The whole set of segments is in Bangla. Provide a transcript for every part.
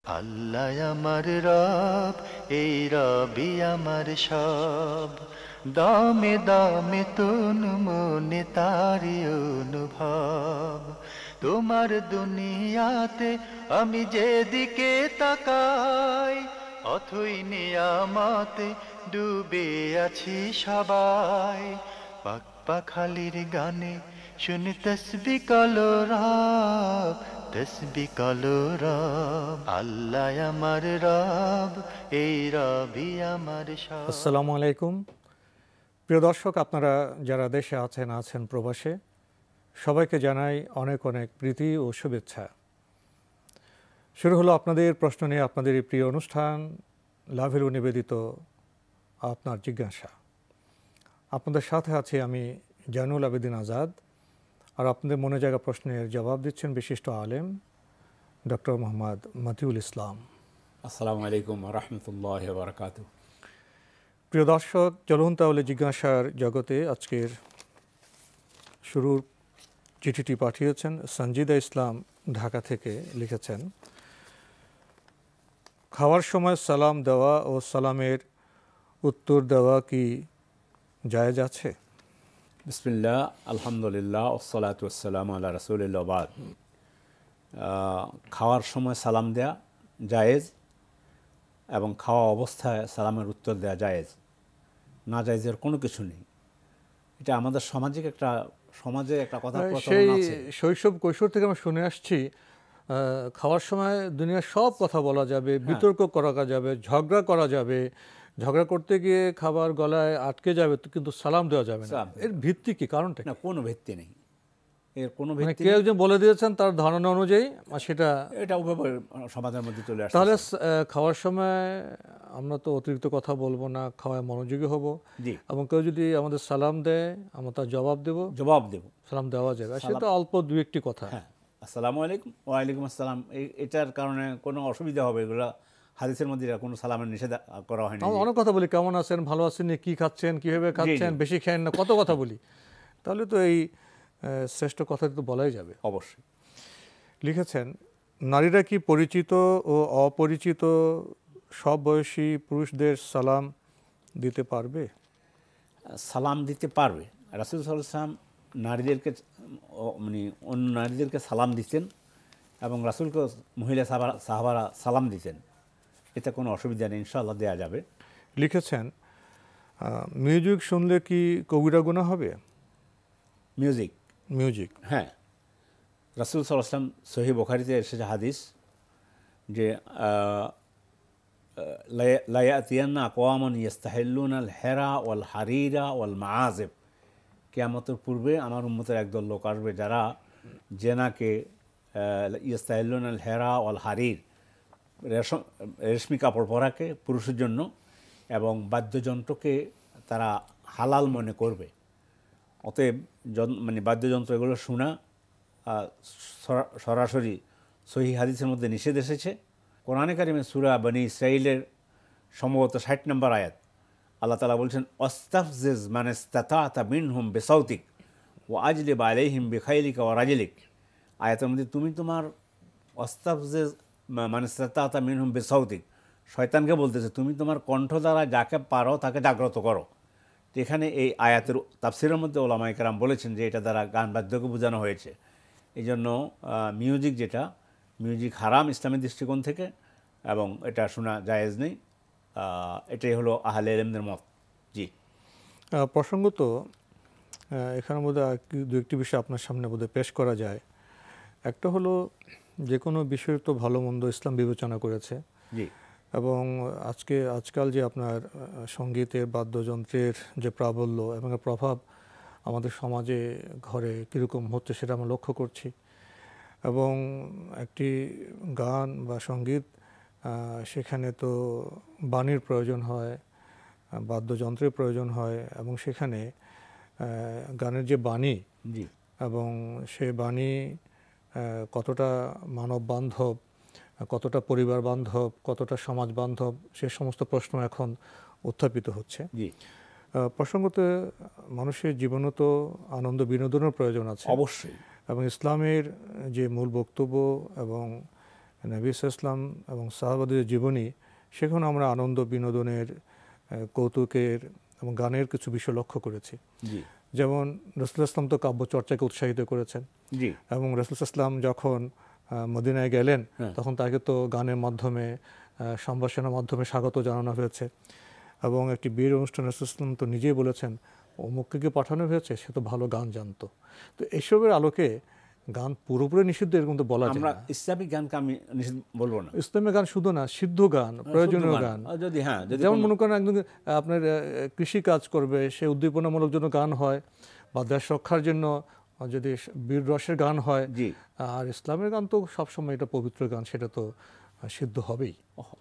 আল্লাহ আমার রব, এই রবি আমার সব। দামে দামে তন মনে তারি অনুভব। তোমার দুনিয়াতে আমি যেদিকে তাকাই, অথই নিয়ামতে ডুবে আছি সবাই। পাক পাখালির গানে শুনি তসবিহ কলো রব, তসবিহ কলো রব। আল্লাহ আমার রব, এই রবি আমার সব। আসসালামু আলাইকুম। প্রিয় দর্শক, আপনারা যারা দেশে আছেন প্রবাসে, সবাইকে জানাই অনেক অনেক প্রীতি ও শুভেচ্ছা। শুরু হলো আপনাদের প্রশ্ন নিয়ে আপনাদের এই প্রিয় অনুষ্ঠান লাভেলু নিবেদিত আপনার জিজ্ঞাসা। আপনাদের সাথে আছি আমি জয়নুল আবেদিন আজাদ, আর আপনাদের মনে জায়গা প্রশ্নের জবাব দিচ্ছেন বিশিষ্ট আলেম ডক্টর মোহাম্মদ মতিউল ইসলাম। আসসালামু আলাইকুম রহমতুল্লাহ বারকাতু। প্রিয় দর্শক, চলুন তাহলে জিজ্ঞাসার জগতে আজকের শুরুর চিঠিটি পাঠিয়েছেন সঞ্জিদা ইসলাম, ঢাকা থেকে লিখেছেন, খাওয়ার সময় সালাম দেওয়া ও সালামের উত্তর দেওয়া কি জায়েজ আছে? বিসমিল্লাহ, আলহামদুলিল্লাহ, ওসসালাতু ওয়াসসালামু আলা রাসূলিল্লাহ বাদ। খাওয়ার সময় সালাম দেয়া জায়েজ এবং খাওয়া অবস্থায় সালামের উত্তর দেওয়া জায়েজ, না জায়েজের কোনো কিছু নেই। এটা আমাদের সমাজে একটা কথা সেই প্রচলন আছে। শৈশব কৈশোর থেকে আমরা শুনে আসছি, খাওয়ার সময় দুনিয়ার সব কথা বলা যাবে, বিতর্ক করা যাবে, ঝগড়া করা যাবে, ঝগড়া করতে গিয়ে খাবার গলায় আটকে যাবে, কিন্তু সালাম দেওয়া যাবে না। এর ভিত্তি কি, কারণটা না, কোনো ভিত্তি নেই, এর কোনো মানে ভিত্তি কেউ একজন বলে দিয়েছেন তার ধারণা অনুযায়ী সেটা এটা উভয় সমাজের মধ্যে চলে আসছে। তাহলে খাওয়ার সময় আমরা তো অতিরিক্ত কথা বলবো না, খাওয়ায় মনোযোগী হব, এবং কেউ যদি আমাদের সালাম দেয় আমরা তার জবাব দেব, সালাম দেওয়া যাবে, সেটা অল্প দু একটি কথা। হ্যাঁ, আসসালামু আলাইকুম, ওয়ালাইকুম আসসালাম, এটার কারণে কোনো অসুবিধা হবে, এগুলো হাদিসের মধ্যে কোনো সালামের নিষেধ করা হয়নি। আমরা অনেক কথা বলি, কেমন আছেন, ভালো আছেন, কি খাচ্ছেন, কীভাবে খাচ্ছেন, বেশি খেয়েন না, কত কথা বলি। তাহলে তো এই শ্রেষ্ঠ কথা তো বলাই যাবে। অবশ্যই। লিখেছেন, নারীরা কি পরিচিত ও অপরিচিত সব বয়সী পুরুষদের সালাম দিতে পারবে? সালাম দিতে পারবে। রাসূল সাল্লাল্লাহু আলাইহি ওয়াসাল্লাম নারীদেরকে মানে অন্য নারীদেরকে সালাম দিতেন এবং রাসূলকে মহিলা সাহাবারা সালাম দিতেন, এতে কোনো অসুবিধা নেই, ইনশাআল্লাহ দেওয়া যাবে। লিখেছেন, মিউজিক শুনলে কি কবিরা গুনাহ হবে? মিউজিক হ্যাঁ, রাসূল সাল্লাল্লাহু আলাইহি ওয়াসাল্লাম সহিহ বুখারীতে এসেছে হাদিস যে লা ইয়াতিয়ান্না আকওয়ামুন ইস্তাহিল্লুনাল হেরা ওয়াল হারিরা ওয়াল মাআজিব, কিয়ামতের পূর্বে আমার উম্মতের একদল লোক আসবে যারা জেনাকে ইস্তাহিল্লুনাল হেরা ওয়াল হারির, রেশমি কাপড় পরাকে পুরুষের জন্য, এবং বাদ্যযন্ত্রকে তারা হালাল মনে করবে। অতএব মানে বাদ্যযন্ত্র এগুলো শোনা সরাসরি সহিহ হাদিসের মধ্যে নিষেধ এসেছে। কোরআনে কারিমে সূরা বনী ইসরাঈলের সম্ভবত ৬০ নম্বর আয়াত, আল্লাহ তাআলা বলছেন, ওয়াস্তাফজিজ মান ইসতাতা'তা মিনহুম বিসাউতিক ওয়া আজলিব আলাইহিম বিখাইলিকা ওয়া রাজলিক। আয়াতের মধ্যে তুমি তোমার ওয়াস্তাফজিজ মান ইসতাতা'তা মিনহুম বিসাউতিক, শয়তানকে বলতেছে তুমি তোমার কণ্ঠ দ্বারা যাকে পারো তাকে জাগ্রত করো। এখানে এই আয়াতের তাফসিরের মধ্যে ওলামায়ে কেরাম বলেছেন যে এটা দ্বারা গান বাদ্যকে বোঝানো হয়েছে। এই জন্য মিউজিক হারাম ইসলামের দৃষ্টিকোণ থেকে, এবং এটা শোনা জায়েজ নেই। এটাই হলো আহলে ইলমদের মত। জি, প্রসঙ্গত এখানের মধ্যে দু একটি বিষয় আপনার সামনে বোধহয় পেশ করা যায়। একটা হলো, যে কোনো বিষয়ের তো ভালো মন্দ ইসলাম বিবেচনা করেছে। জি, এবং আজকাল যে আপনার সঙ্গীতের বাদ্যযন্ত্রের যে প্রাবল্য এবং প্রভাব আমাদের সমাজে ঘরে কীরকম হচ্ছে সেটা আমরা লক্ষ্য করছি। এবং একটি গান বা সঙ্গীত, সেখানে তো বাণীর প্রয়োজন হয়, বাদ্যযন্ত্রের প্রয়োজন হয়, এবং সেখানে গানের যে বাণী এবং সে বাণী কতটা মানব বান্ধব, কতটা পরিবার বান্ধব, কতটা সমাজ বান্ধব, সে সমস্ত প্রশ্ন এখন উত্থাপিত হচ্ছে। প্রসঙ্গত মানুষের জীবনে তো আনন্দ বিনোদনের প্রয়োজন আছে অবশ্যই, এবং ইসলামের যে মূল বক্তব্য এবং নবী সাল্লাল্লাহু আলাইহি ওয়াসাল্লাম এবং সাহাবাদের জীবনী, সেখানে আমরা আনন্দ, বিনোদনের, কৌতুকের এবং গানের কিছু বিষয় লক্ষ্য করেছি। জি যেমন রাসূলুল্লাহ সাল্লাম তো কাব্য চর্চাকে উৎসাহিত করেছেন, জি এবং রাসূলুল্লাহ সাল্লাম যখন মদিনায় গেলেন হ্যাঁ। তখন তাকে তো গানের মাধ্যমে, সম্ভাষণের মাধ্যমে স্বাগত জানানো হয়েছে। এবং একটি বিয়ের অনুষ্ঠানে রাসূলুল্লাহ সাল্লাম তো নিজেই বলেছেন, অমুককে পাঠানো হয়েছে, সে তো ভালো গান জানতো। তো এসবের আলোকে গান পুরোপুরি নিষিদ্ধ এরকম তো বলা যায় আমরা না। ইসলামিক গানকে আমি নিষেধ বলবো না। ইসলামী গান শুধু না, সিদ্ধ গান, প্রয়োজনীয় শুদ্ধ গান, যদি যদি যেমন কোনো- মনে করেন একজন আপনার কৃষি কাজ করবে, সে উদ্দীপনামূলক জন্য গান হয়, বা দেশ রক্ষার জন্য যদি বীর রসের গান হয়। জি আর ইসলামের গান তো সবসময় এটা পবিত্র গান, সেটা তো সিদ্ধ হবেই।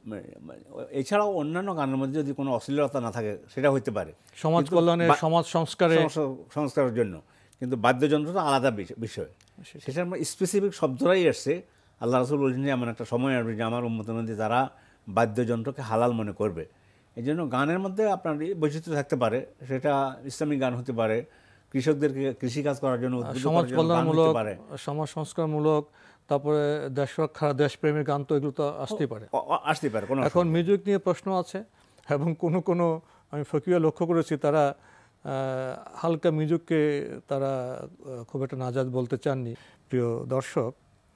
এছাড়াও অন্যান্য গানের মধ্যে যদি কোনো অশ্লীলতা না থাকে সেটা হইতে পারে সমাজ কিন্তু কল্যাণে, সমাজ সংস্কারে, সংস্কারের জন্য। কিন্তু বাদ্যযন্ত্র তো আলাদা বিষয়, সেটার স্পেসিফিক শব্দটাই আসছে। আল্লাহ রাসূল বলছেন যে এমন একটা সময় আসবে যে আমার উম্মতের মধ্যে তারা বাদ্যযন্ত্রকে হালাল মনে করবে। এই জন্য গানের মধ্যে আপনার বৈচিত্র্য থাকতে পারে, সেটা ইসলামিক গান হতে পারে, কৃষকদেরকে কৃষিকাজ করার জন্য উদ্বুদ্ধ সমাজ করার জন্য গান কল্যাণমূলক, হতে পারে, সমাজ সংস্কারমূলক, তারপরে দেশ রক্ষা, দেশপ্রেমের গান, তো এগুলো তো আসতেই পারে। আসতে পারে কোনো এখন মিউজিক নিয়ে প্রশ্ন আছে, এবং কোনো আমি ফকিয়া লক্ষ্য করেছি তারা হালকা মিউজিককে তারা খুব একটা নাজাত বলতে চাননি। প্রিয় দর্শক,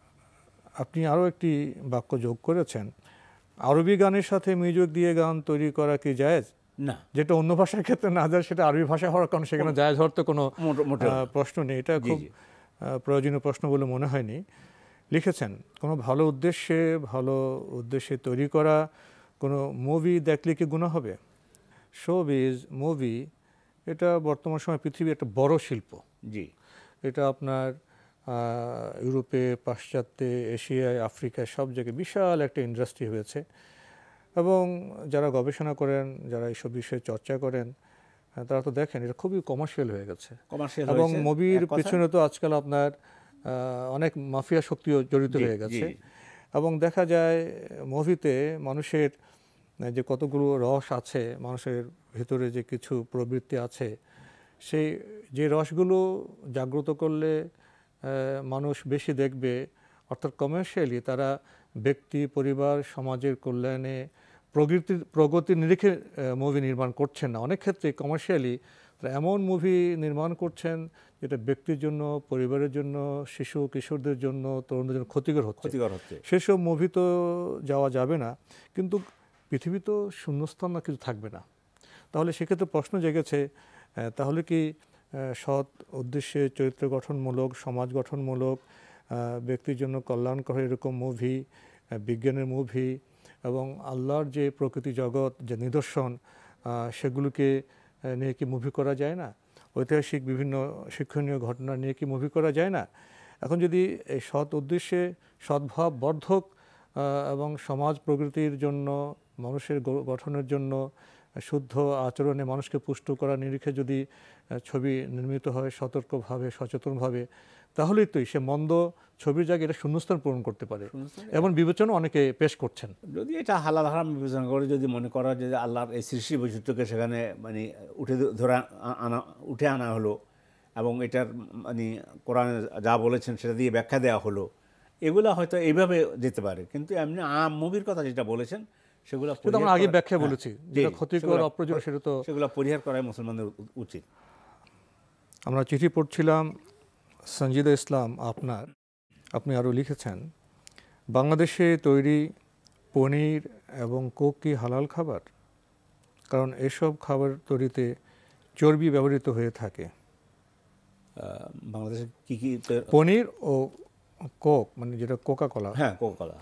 আপনি আরও একটি বাক্য যোগ করেছেন, আরবি গানের সাথে মিউজিক দিয়ে গান তৈরি করা কি জায়েজ? না, যেটা অন্য ভাষার ক্ষেত্রে না যায়, সেটা আরবি ভাষা হওয়ার কারণে সেখানে জায়েজ হওয়ার তো কোনো প্রশ্ন নেই। এটা খুব প্রয়োজনীয় প্রশ্ন বলে মনে হয়নি। লিখেছেন, কোনো ভালো উদ্দেশ্যে তৈরি করা কোনো মুভি দেখলে কি গুনাহ হবে? শোবিজ মুভি এটা বর্তমান সময় পৃথিবীর একটা বড় শিল্প। জি এটা আপনার ইউরোপে, পাশ্চাত্যে, এশিয়ায়, আফ্রিকায় সব জায়গায় বিশাল একটা ইন্ডাস্ট্রি হয়েছে। এবং যারা গবেষণা করেন, যারা এইসব বিষয়ে চর্চা করেন, তারা তো দেখেন এটা খুবই কমার্শিয়াল হয়ে গেছে। এবং মুভির পিছনে তো আজকাল আপনার অনেক মাফিয়া শক্তিও জড়িত হয়ে গেছে। এবং দেখা যায় মুভিতে মানুষের যে কতগুলো রস আছে, মানুষের ভিতরে যে কিছু প্রবৃত্তি আছে, সেই যে রসগুলো জাগ্রত করলে মানুষ বেশি দেখবে, অর্থাৎ কমার্শিয়ালি তারা ব্যক্তি, পরিবার, সমাজের কল্যাণে, প্রগতির নিরিখে মুভি নির্মাণ করছেন না। অনেক ক্ষেত্রে কমার্শিয়ালি তারা এমন মুভি নির্মাণ করছেন যেটা ব্যক্তির জন্য, পরিবারের জন্য, শিশু কিশোরদের জন্য, তরুণদের জন্য ক্ষতিকর হচ্ছে। সেসব মুভি তো যাওয়া যাবে না, কিন্তু পৃথিবী তো শূন্যস্থান না, কিছু থাকবে না। তাহলে সেক্ষেত্রে প্রশ্ন জেগেছে, তাহলে কি সৎ উদ্দেশ্যে চরিত্র গঠনমূলক, সমাজ গঠনমূলক, ব্যক্তির জন্য কল্যাণকর এরকম মুভি, বিজ্ঞানের মুভি এবং আল্লাহর যে প্রকৃতি জগৎ, যে নিদর্শন, সেগুলোকে নিয়ে কি মুভি করা যায় না? ঐতিহাসিক বিভিন্ন শিক্ষণীয় ঘটনা নিয়ে কি মুভি করা যায় না? এখন যদি এই সৎ উদ্দেশ্যে, সদ্ভাব বর্ধক এবং সমাজ প্রগতির জন্য, মানুষের গঠনের জন্য, শুদ্ধ আচরণে মানুষকে পুষ্ট করার নিরিখে যদি ছবি নির্মিত হয় সতর্কভাবে, সচেতনভাবে, তাহলেই তো সে মন্দ ছবির জায়গায় এটা শূন্যস্থান পূরণ করতে পারে। এমন বিবেচনা অনেকে পেশ করছেন। যদি এটা হালাল হারাম বিবেচনা করে যদি মনে করা যে আল্লাহর এই সৃষ্টি বৈচিত্র্যকে সেখানে মানে উঠে আনা হলো, এবং এটার মানে কোরআনে যা বলেছেন সেটা দিয়ে ব্যাখ্যা দেওয়া হলো, এগুলো হয়তো এইভাবে যেতে পারে। কিন্তু এমনি মুভির কথা যেটা বলেছেন সেগুলো আমরা আগে ব্যাখ্যা বলেছি, যেটা ক্ষতিকর, অপ্রয়োজনীয়, সেগুলো পরিহার করাই মুসলমানদের উচিত। আমরা চিঠি পড়ছিলাম, সঞ্জিদা ইসলাম আপনি আরও লিখেছেন, বাংলাদেশে তৈরি পনির এবং কোক কি হালাল খাবার? কারণ এসব খাবার তৈরিতে চর্বি ব্যবহৃত হয়ে থাকে। বাংলাদেশে কি কি পনির ও কোক, মানে যেটা কোকা কোলা। হ্যাঁ, কোকা কোলা,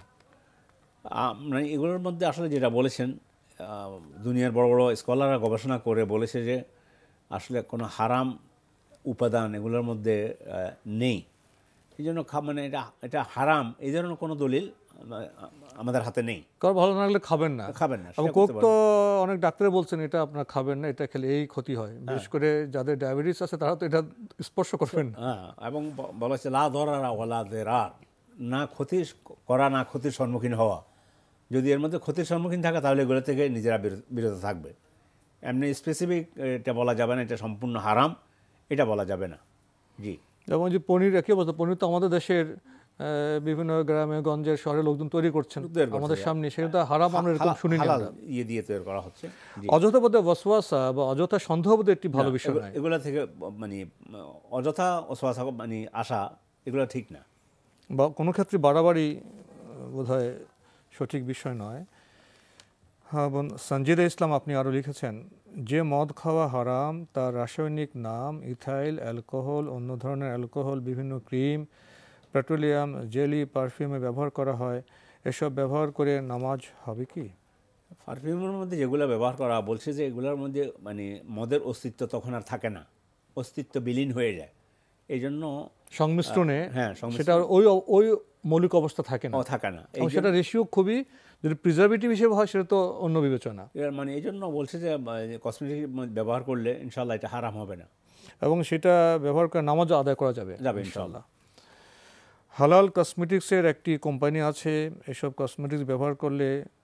মানে এগুলোর মধ্যে আসলে যেটা বলেছেন, দুনিয়ার বড় বড় স্কলাররা গবেষণা করে বলেছে যে আসলে কোনো হারাম উপাদান এগুলোর মধ্যে নেই। এই জন্য মানে এটা হারাম এই ধরনের কোনো দলিল আমাদের হাতে নেই। কারণ ভালো না লাগলে খাবেন না। এবং কোক তো অনেক ডাক্তারে বলছেন এটা আপনার খাবেন না, এটা খেলে এই ক্ষতি হয়। বিশেষ করে যাদের ডায়াবেটিস আছে তারা তো এটা স্পর্শ করবেন না। হ্যাঁ, এবং বলা হচ্ছে লা দরারা ওয়ালা দেরার, না ক্ষতি করা না ক্ষতির সম্মুখীন হওয়া। যদি এর মধ্যে ক্ষতির সম্মুখীন থাকে তাহলে এগুলো থেকে নিজেরা বিরত থাকবে। এমনি স্পেসিফিক এটা বলা যাবে না এটা সম্পূর্ণ হারাম, এটা বলা যাবে না। জি, যেমন যে পনির, একই অবস্থা, পনির তো আমাদের দেশের বিভিন্ন গ্রামে গঞ্জের শহরে লোকজন তৈরি করছেন আমাদের সামনে, সেটা তো হারাম আমরা এরকম শুনি না। ইয়ে দিয়ে তৈরি করা হচ্ছে। অযথা বোধহয় ওয়াসওয়াসা বা অযথা সন্দেহ বোধহয় একটি ভালো বিষয় নয়। এগুলা থেকে মানে অযথা ওয়াসওয়াসা মানে আশা এগুলো ঠিক না, বা কোনো ক্ষেত্রে বাড়াবাড়ি বোধহয় সঠিক বিষয় নয়। হ্যাঁ বোন সঞ্জিদা ইসলাম, আপনি আরও লিখেছেন, যে মদ খাওয়া হারাম তার রাসায়নিক নাম ইথাইল অ্যালকোহল, অন্য ধরনের অ্যালকোহল, বিভিন্ন ক্রিম, পেট্রোলিয়াম, জেলি, পারফিউমে ব্যবহার করা হয়, এসব ব্যবহার করে নামাজ হবে কি? পারফিউমের মধ্যে যেগুলো ব্যবহার করা বলছে যে এগুলোর মধ্যে মানে মদের অস্তিত্ব তখন আর থাকে না, অস্তিত্ব বিলীন হয়ে যায়, এই জন্য সংমিশ্রণে হ্যাঁ সেটা ওই মৌলিক অবস্থা থাকে না, থাকে না, এবং সেটা রেশিও খুবই, যদি প্রিজারভেটিভ হিসেবে হয় সেটা তো অন্য বিবেচনা। মানে এই জন্য বলছে যে কসমেটিক ব্যবহার করলে ইনশাল্লাহ এটা হারাম হবে না, এবং সেটা ব্যবহার করে নামাজও আদায় করা যাবে ইনশাল্লাহ। হালাল কসমেটিক্সের একটি কোম্পানি আছে, এসব কসমেটিক্স ব্যবহার করলে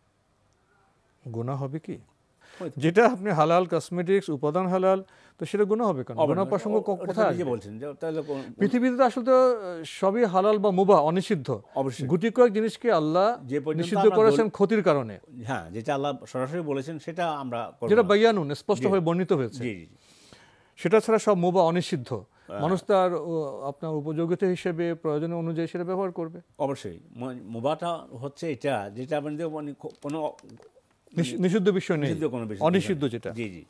গুনাহ হবে কি? যেটা আপনি হালাল কসমেটিক্স উপাদান হালাল, তো সেটা গুনাহ হবে কেন? গুনাহ প্রসঙ্গ কোথায় আসবে? বলছেন যে তাহলে পৃথিবীতে আসলে তো সবই হালাল বা মুবাহ, অনিষিদ্ধ। অবশ্যই গুটি কয়েক জিনিসকে আল্লাহ যে নিষিদ্ধ করেছেন ক্ষতির কারণে, হ্যাঁ যেটা আল্লাহ সরাসরি বলেছেন সেটা আমরা করব, যেটা বায়ানুন স্পষ্টভাবে বর্ণিত হয়েছে। জি জি, সেটা ছাড়া সব মুবাহ অনিষিদ্ধ, মানুষ তার আপনার উপযোগিতা হিসেবে প্রয়োজনীয় অনুযায়ী সেটা ব্যবহার করবে। অবশ্যই মুবাহটা হচ্ছে এটা যেটা আমাদের কোনো নিষিদ্ধ বিষয় নেই, অনিষিদ্ধ যেটা। জি জি।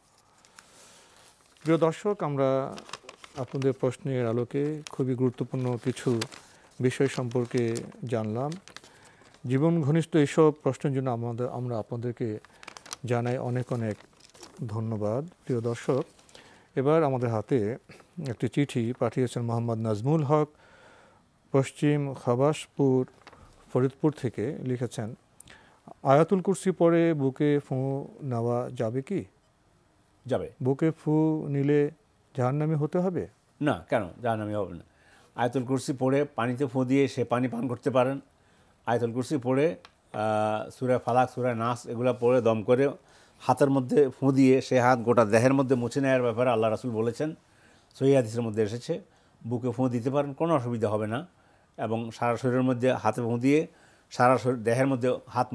প্রিয় দর্শক, আমরা আপনাদের প্রশ্নের আলোকে খুবই গুরুত্বপূর্ণ কিছু বিষয় সম্পর্কে জানলাম। জীবন ঘনিষ্ঠ এইসব প্রশ্নের জন্য আমরা আপনাদেরকে জানাই অনেক অনেক ধন্যবাদ। প্রিয় দর্শক, এবার আমাদের হাতে একটি চিঠি পাঠিয়েছেন মোহাম্মদ নাজমুল হক, পশ্চিম খাবাসপুর, ফরিদপুর থেকে। লিখেছেন, আয়াতুল কুরসি পড়ে বুকে ফু নেওয়া যাবে কি? যাবে। বুকে ফু নিলে জাহান্নামী হতে হবে? না, কেন জাহান্নামী হবে না? আয়াতুল কুরসি পড়ে পানিতে ফু দিয়ে সে পানি পান করতে পারেন। আয়াতুল কুরসি পড়ে সূরা ফালাক, সূরা নাস এগুলো পড়ে দম করে হাতের মধ্যে ফু দিয়ে সে হাত গোটা দেহের মধ্যে মুছে নেওয়ার ব্যাপারে আল্লাহ রাসূল বলেছেন, সহিহ হাদিসের মধ্যে এসেছে। বুকে ফু দিতে পারেন, কোনো অসুবিধা হবে না, এবং সারা শরীরের মধ্যে হাতে ফু দিয়ে সারা শরীর দেহের মধ্যে হাত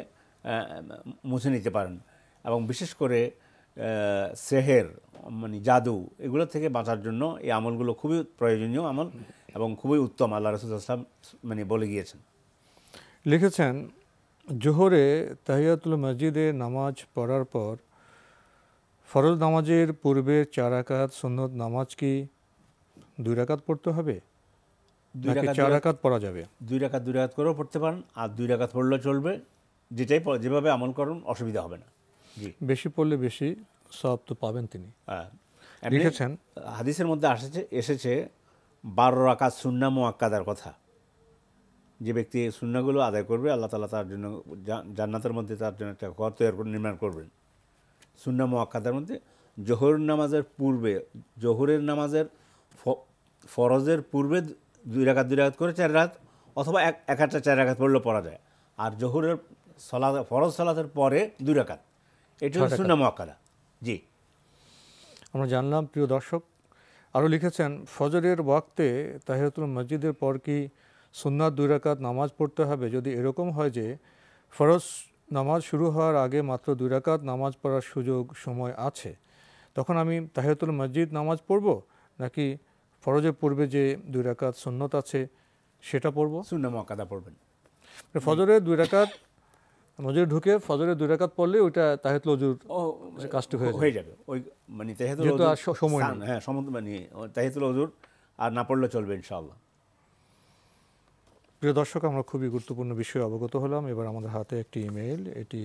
মুছে নিতে পারেন। এবং বিশেষ করে সেহের মানে জাদু এগুলো থেকে বাঁচার জন্য এই আমলগুলো খুবই প্রয়োজনীয় আমল এবং খুবই উত্তম, আল্লাহ রাসূল সাল্লাল্লাহু আলাইহি ওয়াসাল্লাম মানে বলে গিয়েছেন। লিখেছেন, জোহরে তাহিয়াতুল মসজিদে নামাজ পড়ার পর ফরজ নামাজের পূর্বে 4 রাকাত সুন্নত নামাজ কি 2 রাকাত পড়তে হবে? 4 রাকাত পড়া যাবে? 2 রাকাত করেও পড়তে পারেন, আর 2 রাকাত পড়লেও চলবে, যেভাবে আমল করুন অসুবিধা হবে না। জি, বেশি পড়লে বেশি সওয়াব তো পাবেন তিনি। লিখেছেন, হাদিসের মধ্যে এসেছে 12 রাকাত সুন্নাহ মুআক্কাদার কথা। যে ব্যক্তি সুন্নাহগুলো আদায় করবে আল্লাহ তাআলা তার জন্য জান্নাতের মধ্যে তার জন্য একটা ঘর নির্মাণ করবেন। সুন্নাহ মুআক্কাদার মধ্যে জোহরের নামাজের ফরজের পূর্বে 2 রাকাত করে 4 রাকাত, অথবা এক 4 রাকাত পড়লেও পড়া যায়। আর জোহরের ফরজ সালাতের পরে 2 রাকাত, এটা হচ্ছে সুন্নাহ মুআক্কাদা। জি, আমরা জানলাম। প্রিয় দর্শক, আরও লিখেছেন, ফজরের ওয়াক্তে তাহিয়াতুল মসজিদের পর কি সুন্নাত 2 রাকাত নামাজ পড়তে হবে? যদি এরকম হয় যে ফরজ নামাজ শুরু হওয়ার আগে মাত্র 2 রাকাত নামাজ পড়ার সময় আছে, তখন আমি তাহিয়াতুল মসজিদ নামাজ পড়ব, নাকি ফরজের পূর্বে যে 2 রাকাত সুন্নত আছে সেটা পড়ব? সুন্নাহ মুআক্কাদা পড়বেন। ফজরের 2 রাকাত মসজিদে ঢুকে ফজরের 2 রাকাত পড়লে ওইটা তাহিয়াতুল ওযুর কাজটি হয়ে যাবে। ওই মানে তাহিয়াতুল ওযুর সময় হ্যাঁ মানে তাহিয়াতুল ওযুর আর না পড়লে চলবে ইনশাআল্লাহ। প্রিয় দর্শক, আমরা খুবই গুরুত্বপূর্ণ বিষয়ে অবগত হলাম। এবার আমাদের হাতে একটি ইমেইল, এটি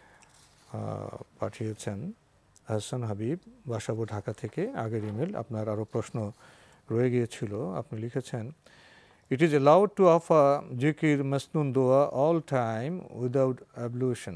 পাঠিয়েছেন আহসান হাবিব, বাসাবো, ঢাকা থেকে। আগের ইমেল, আপনার আরও প্রশ্ন রয়ে গিয়েছিল। আপনি লিখেছেন, it is allowed to offer জিকির মাসনুন দোয়া অল টাইম উইদাউট অ্যাবলিউশন?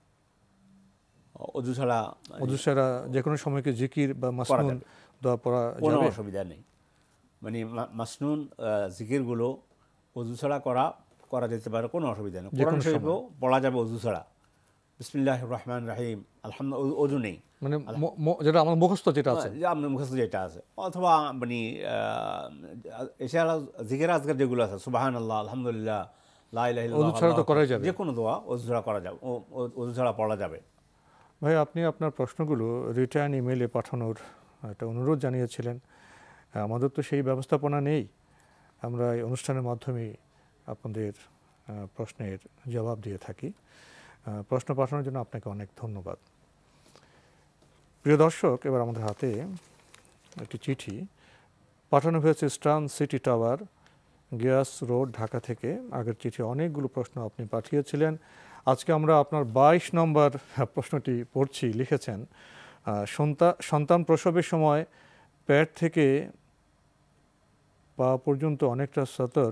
অযু ছাড়া যে কোনো সময়কে জিকির বা মাসনুন দোয়া পড়া যাবে? কোনো অসুবিধা নেই। মানে মাসনুন জিকিরগুলো অযু ছাড়া করা যেতে পারে, কোনো অসুবিধা নেই। কোরআন শরীফও পড়া যাবে অযু ছাড়া। বিসমিল্লাহির রহমানির রহিম, আলহামদুলিল্লাহ, অজু নেই, মানে যেটা আমার মুখস্থ যেটা আছে, আপনার মুখস্থ যেটা আছে, অথবা মানে এছাড়া জিকির আজকার যেগুলো আছে, সুবহানাল্লাহ, আলহামদুলিল্লাহ, লা ইলাহা ইল্লাল্লাহ, অজু ছাড়া তো করাই যাবে, যে কোনো দোয়া অজু ছাড়া করা যাবে, অজু ছাড়া পড়া যাবে। ভাই আপনি আপনার প্রশ্নগুলো রিটার্ন ইমেইলে পাঠানোর একটা অনুরোধ জানিয়েছিলেন। আমাদের তো সেই ব্যবস্থাপনা নেই, আমরা এই অনুষ্ঠানের মাধ্যমে আপনাদের প্রশ্নের জবাব দিয়ে থাকি। প্রশ্ন পাঠানোর জন্য আপনাকে অনেক ধন্যবাদ। প্রিয় দর্শক, এবার আমাদের হাতে একটি চিঠি পাঠানো হয়েছে Stan City Tower, Gias Road, Dhaka থেকে। আগের চিঠি অনেকগুলো প্রশ্ন আপনি পাঠিয়েছিলেন। আজকে আমরা আপনার 22 নম্বর প্রশ্নটি পড়ছি। লিখেছেন, সন্তান প্রসবের সময় পেট থেকে পা পর্যন্ত অনেকটা সতর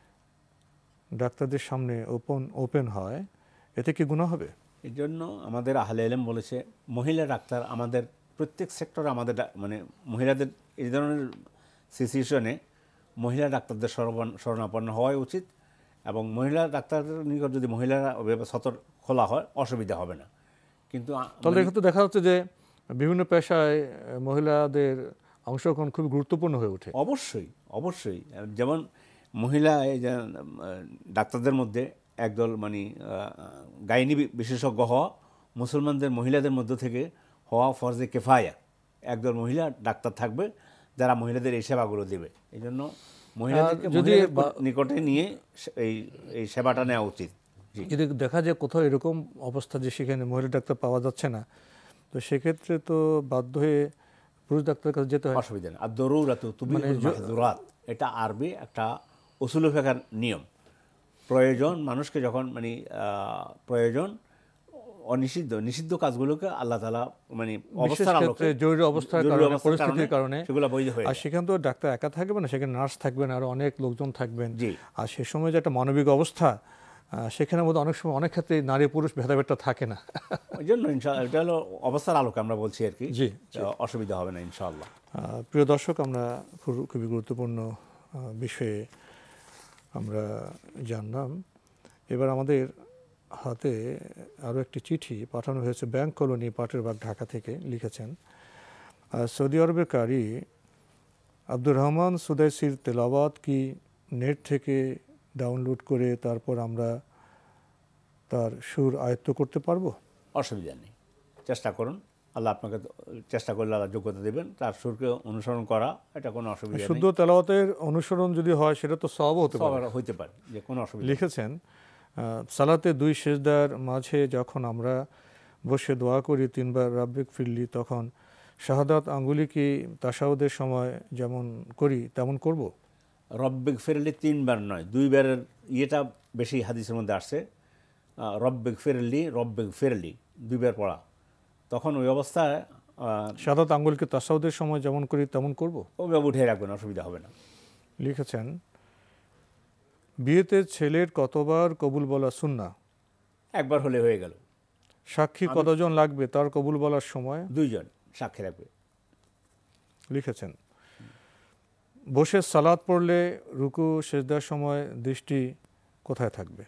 ডাক্তারদের সামনে ওপেন হয়, এতে কি গুনাহ হবে? এই জন্য আমাদের আহলে ইলম বলেছে, মহিলা ডাক্তার আমাদের প্রত্যেক সেক্টরে, আমাদের মানে মহিলাদের এই ধরনের সিচুয়েশনে মহিলা ডাক্তারদের শরণাপন্ন হওয়াই উচিত, এবং মহিলা ডাক্তারদের নিকট যদি মহিলারা সতর খোলা হয় অসুবিধা হবে না। কিন্তু তাহলে এক্ষেত্রে দেখা যাচ্ছে যে বিভিন্ন পেশায় মহিলাদের অংশগ্রহণ খুব গুরুত্বপূর্ণ হয়ে ওঠে। অবশ্যই অবশ্যই, যেমন মহিলা এই যে ডাক্তারদের মধ্যে একদল মানে গাইনি বিশেষজ্ঞ হওয়া, মুসলমানদের মহিলাদের মধ্য থেকে হওয়া ফরজে কেফায়া, একদল মহিলা ডাক্তার থাকবে যারা মহিলাদের এই সেবাগুলো দেবে। এই জন্য মহিলাদেরকে নিকটে নিয়ে এই সেবাটা নেওয়া উচিত। যদি দেখা যায় কোথাও এরকম অবস্থা যে সেখানে মহিলা ডাক্তার পাওয়া যাচ্ছে না, তো সেক্ষেত্রে তো বাধ্য হয়ে পুরুষ ডাক্তারের কাছে যেতে হয়। অসুবিধা নেই। আর দরুরাতু তুবিহুল মাহযুরাত, এটা আরবি একটা উসুলুল ফিকহের নিয়ম। প্রয়োজন, মানুষকে যখন মানে প্রয়োজন, নিষিদ্ধ কাজগুলোকে আল্লাহ তাআলা মানে অবস্থার আলোকে, জরুরি অবস্থার কারণে, পরিস্থিতির কারণে সেগুলো বৈধ হয়ে যায়। আর সেখানে তো ডাক্তার একা থাকবে না, সেখানে নার্স থাকবেন, আরো অনেক লোকজন থাকবেন। আর সে সময় যে একটা মানবিক অবস্থা, সেখানের মধ্যে অনেক সময় অনেক ক্ষেত্রে নারী পুরুষ ভেদাভেদটা থাকে না। ওই জন্য ইনশাআল্লাহ এটা হলো অবস্থার আলোকে আমরা বলছি আর কি, জি, অসুবিধা হবে না ইনশাআল্লাহ। প্রিয় দর্শক, আমরা খুবই গুরুত্বপূর্ণ বিষয়ে আমরা জানলাম। এবার আমাদের হাতে আরও একটি চিঠি পাঠানো হয়েছে ব্যাংক কলোনি, পাটের বাগ, ঢাকা থেকে। লিখেছেন, সৌদি আরবের কারি আব্দুর রহমান সুদাইসির তেলাওয়াত কি নেট থেকে ডাউনলোড করে তারপর আমরা তার সুর আয়ত্ত করতে পারবো? অসুবিধা নেই, চেষ্টা করুন, আল্লাহ আপনাকে চেষ্টা করলে আল্লাহ যোগ্যতা দেবেন। তার সুরকে অনুসরণ করা, এটা কোনো অসুবিধা নেই। শুদ্ধ তেলাওয়াতের অনুসরণ যদি হয় সেটা তো সওয়াবও হতে পারে, যে কোনো অসুবিধা। লিখেছেন, সালাতে 2 সিজদার মাঝে যখন আমরা বসে দোয়া করি 3 বার রাব্বিক ফিরলি, তখন শাহাদাত আঙ্গুলি কি তাশাহুদের সময় যেমন করি তেমন করব? রব্বিক ফিরলি 3 বার নয়, 2 বারের ইয়েটা বেশি হাদিসের মধ্যে আসছে। রব্বিক ফিরলি, রব্বিক ফিরলি 2 বার পড়া, তখন ওই অবস্থায় শাহাদাত আঙ্গুলকে তাশাহুদের সময় যেমন করি তেমন করব? ওভাবে উঠে রাখবেন, অসুবিধা হবে না। লিখেছেন, বিয়েতে ছেলের কতবার কবুল বলা সুন্নাহ? একবার হলে হয়ে গেল। সাক্ষী কতজন লাগবে তার কবুল বলার সময়? 2 জন সাক্ষী রাখবে। লিখেছেন, বসে সালাত পড়লে রুকু সেজদার সময় দৃষ্টি কোথায় থাকবে?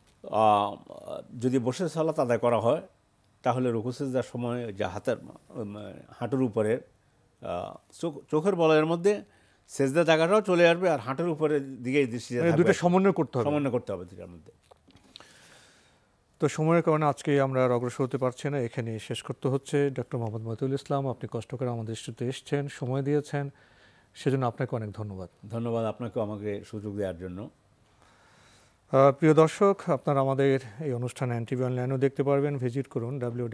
যদি বসে সালাত আদায় করা হয় তাহলে রুকু সেজদার সময় যে হাঁটুর উপরে চোখের বলয়ের মধ্যে সেজদা জায়গাটাও চলে আসবে, আর হাঁটুর উপরের দিকে দৃষ্টি দুটো সমন্বয় করতে হবে দুটার মধ্যে। তো সময়ের কারণে আজকে আমরা আর অগ্রসর হতে পারছি না, এখানে শেষ করতে হচ্ছে। ডক্টর মোহাম্মদ মতিউল ইসলাম, আপনি কষ্ট করে আমাদের স্টুডিওতে এসেছেন, সময় দিয়েছেন, সেজন্য আপনাকে অনেক ধন্যবাদ। ধন্যবাদ আপনাকেও আমাকে সুযোগ দেওয়ার জন্য। প্রিয় দর্শক, আপনারা আমাদের এই অনুষ্ঠান এনটিভি অনলাইনেও দেখতে পারবেন। ভিজিট করুন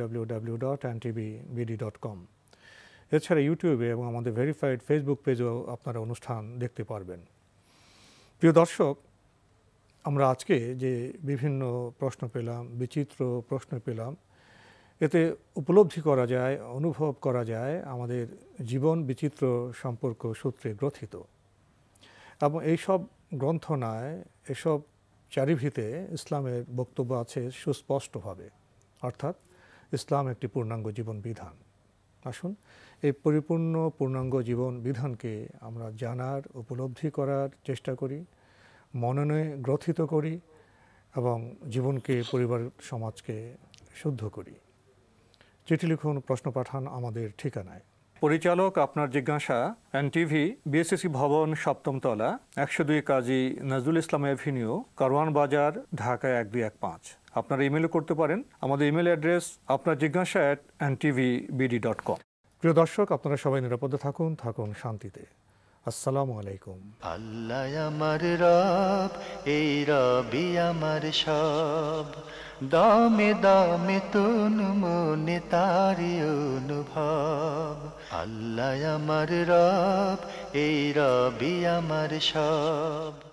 www.ntvbd.com। এছাড়া ইউটিউবে এবং আমাদের ভেরিফাইড ফেসবুক পেজেও আপনারা অনুষ্ঠান দেখতে পারবেন। প্রিয় দর্শক, আমরা আজকে যে বিভিন্ন প্রশ্ন পেলাম, বিচিত্র প্রশ্ন পেলাম, এতে উপলব্ধি করা যায়, অনুভব করা যায় আমাদের জীবন বিচিত্র সম্পর্ক সূত্রে গ্রথিত। এবং এইসব গ্রন্থনায়, এসব চারিভিতে ইসলামের বক্তব্য আছে সুস্পষ্টভাবে, অর্থাৎ ইসলাম একটি পূর্ণাঙ্গ জীবন বিধান। আসুন এই পরিপূর্ণ পূর্ণাঙ্গ জীবন বিধানকে আমরা জানার, উপলব্ধি করার চেষ্টা করি, মননে গ্রথিত করি এবং জীবনকে, পরিবার, সমাজকে শুদ্ধ করি। চিঠি লিখুন, প্রশ্ন পাঠান আমাদের ঠিকানায়। পরিচালক আপনার জিজ্ঞাসা, এনটিভি, বিএসসি ভবন, 7ম তলা, 102 কাজী নজরুল ইসলাম এভিনিউ, কারওয়ান বাজার, ঢাকা 1215। আপনারা ইমেলও করতে পারেন। আমাদের ইমেল অ্যাড্রেস আপনার জিজ্ঞাসা @ntvbd.com। প্রিয় দর্শক, আপনারা সবাই নিরাপদে থাকুন, থাকুন শান্তিতে। আসসালামু আলাইকুম। আল্লাহ আমার রব, এই রবি আমার সব, দামে দামে তুন মনে তারি অনুভব। আল্লাহ আমার রব, এই রবি আমার সব।